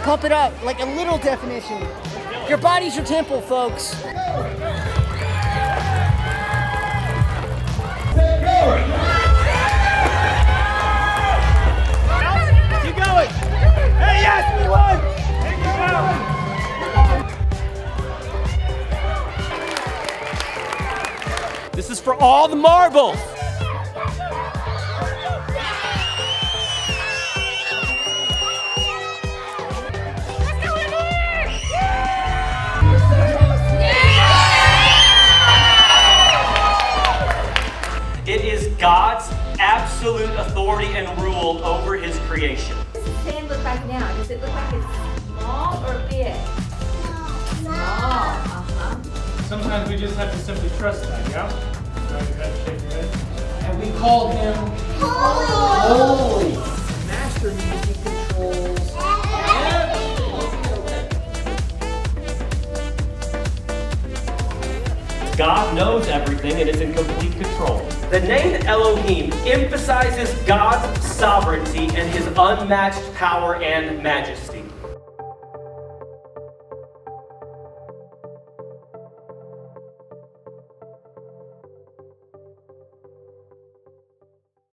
Pump it up, like a little definition. Your body's your temple, folks. Keep going. Hey, yes, we won. This is for all the marbles. It is God's absolute authority and rule over his creation. What does the sand look like now? Does it look like it's small or big? Small. Sometimes we just have to simply trust that, yeah? Right, you have to shake your head. And we call him Holy. Master means he controls God knows everything and is in complete control. The name Elohim emphasizes God's sovereignty and his unmatched power and majesty.